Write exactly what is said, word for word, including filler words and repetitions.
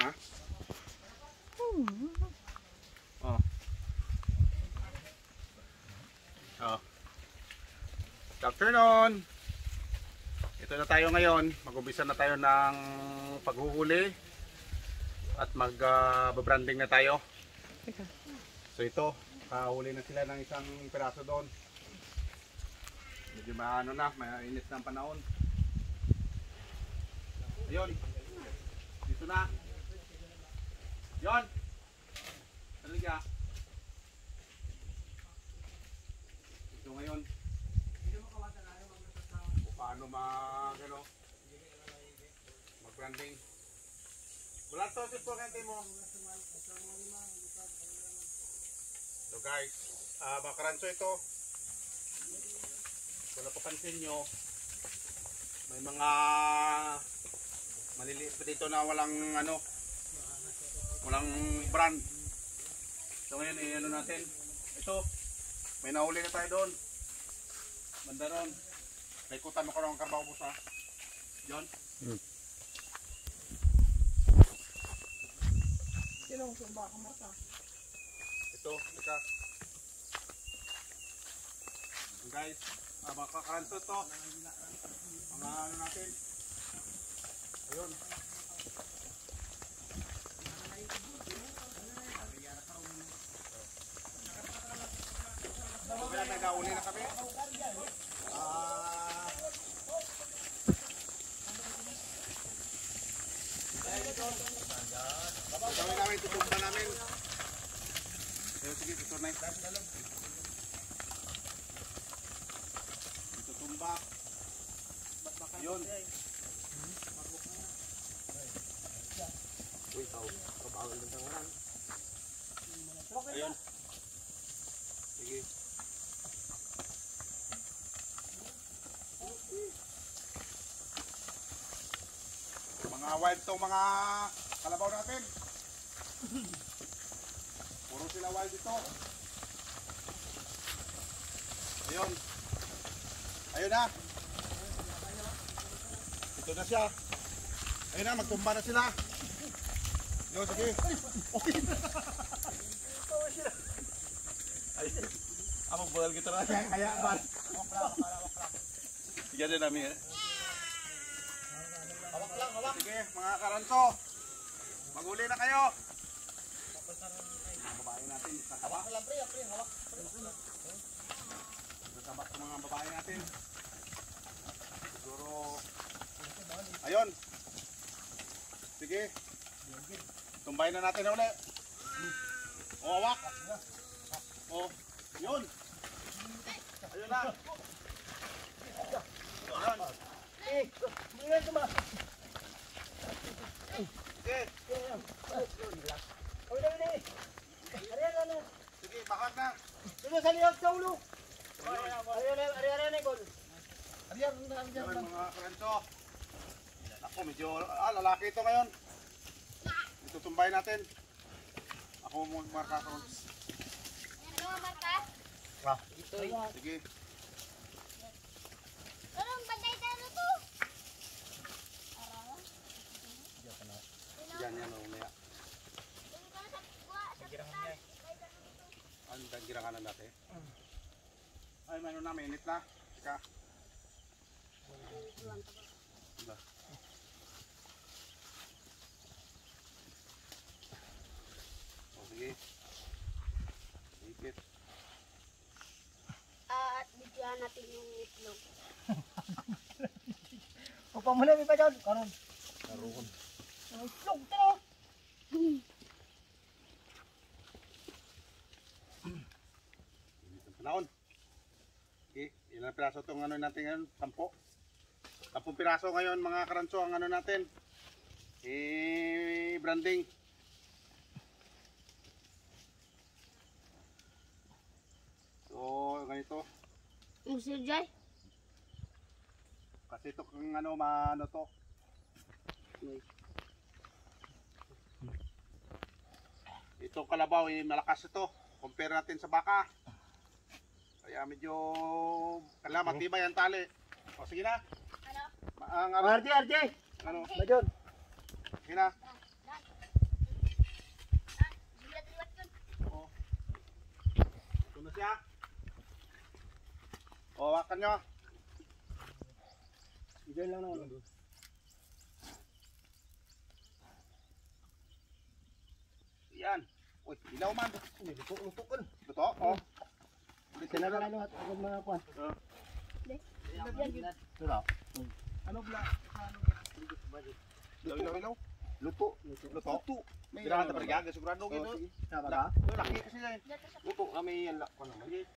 Ha? Oh. Oh. Good afternoon. Ito na tayo ngayon. Mag-umpisa na tayo ng paghuhuli at mag-branding uh, na tayo. So ito, kahuli na sila ng isang piraso doon. Medyo maano na, mainit na ang panahon. Ayun. Dito na. Yon. Talaga. Ito ngayon. Paano mag ano? Mag-branding. Bulat to si Purente mo. So guys, uh, mga karanso ito. Kung napapansin nyo, may mga maliliit pa dito na walang ano, walang brand. So ngayon, eh, ano natin, ito, may nahuli na tayo doon. Banda ron. Naikutan mo ko ng karbaw busa. Yun. Hmm. Sinong sumba ka mata? Ito, ika. Guys, uh, mga kakaranto to. Mga ano natin. Ayun. Kaya nag-auli na kami. Ah. Gawin namin, tutumba namin. Sige, sige, tutunay. Tutumba. Yun. Uy, tao. Kabawal ng tanganan. Ayun. Sige. Mga wild tong mga kalabaw natin. Puro sila wild dito. Ayun. Ayun na. Ito na siya. Ayun na, magtumba na sila. Yo, sige. Ay, amang bugal kita na. Kaya ba? Sige din namin eh. Hawak lang, hawak. Sige, mga karanto. Maghuli na kayo. Babae natin. Hawak lang, pre. Hawak. Nasabak sa mga babae natin. Siguro. Ayun. Sige. Tumbayin na natin na uli. O, hawak. O, yun. Ayun na. Ayun. Eh, bulan tu mah. Sige. Oh, dah ni. Arian na. Sige, bakit na. Dito sa liyog sa ulo. Arian, arian na gol. Arian na, arian na. Mga karanso. Ako, medyo, ah, lalaki ito ngayon. Ito tumbay natin. Ako mo marka ko. Ano marka? Ah, ito. Sige. Anong banday tayo to? Yan yan o, umaya. Ang dagirangan na natin. Ay, mayroon na, minit na. Ika. Diba? O, sige. Ikit. At bigyan natin yung itlog. O pamulami pa dyan. Karon. Karoon. Ang itlog ito. Init ang panahon. Okay, ilang piraso itong ano natin ngayon? Tampo. Tampung piraso ngayon mga karanso ang ano natin. Eh, branding. So, ganito. Mister Jai? Kasi ito kung ano, maano to. Ito kalabaw, eh, malakas ito. Compare natin sa baka. Kaya medyo kailangan matibay ang tali. O sige na. Ano? Ang R J, R J. ano? Bajon. Sige na. Ito na siya. O, hawakan nyo. Diyan lang naman. Yan. Uy, ilaw man. Luto-luto kan. Ito, oh. Sinaga na lahat ang mga kwan. Wala. Ano bla? Ilaw, ilaw, ilaw. Luto. Luto. Luto. May ilaw na parigag. Sigurado gino. Tama ka? Laki kasi yan. Luto kami yan. Laki naman.